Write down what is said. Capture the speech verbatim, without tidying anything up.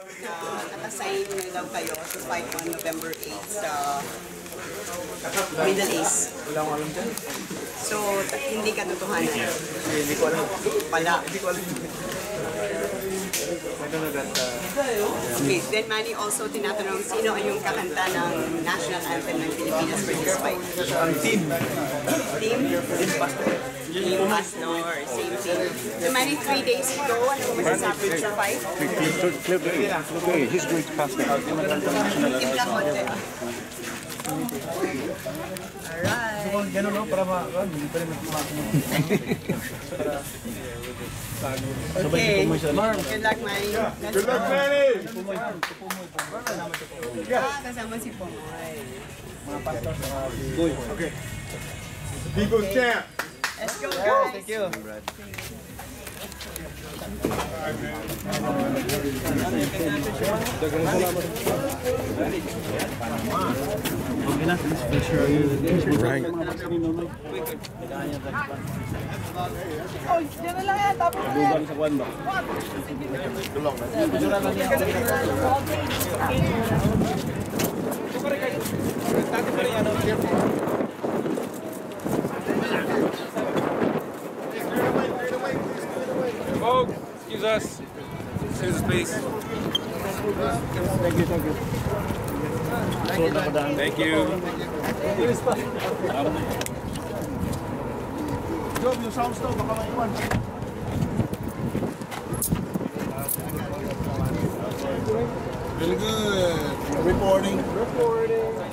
na nakasign na daw kayo to fight on November eighth sa Middle East. Wala akong alam dyan. So, hindi ka totohanan. Hindi ko alam. Pala. Hindi ko alam. I don't know that. Uh, okay, then Manny also tinatanong sino ang yung kakanta ng national anthem ng Pilipinas for this fight? Ang team. Team? Team Pastor. Team Pastor, same team. So Manny, three days ago, ano mo masasabi sa fight? Okay, he's going to pass now. Team lang konti. Alright. So, gano'n no? Para ma... Hindi pa rin magpumasok. Okay. Good luck, Manny. Good luck, Manny! Ah, kasama si Pomoy. Mga pastor sa Boy. Okay. People's champ! Let's go, guys! Thank you. Right. Oh, dyan na lang yan. Tapos na yan. Oh, excuse us. Excuse us, please. Thank you, thank you. Thank you. Job, yung sounds daw, baka maiwan. Really good. Reporting. Reporting.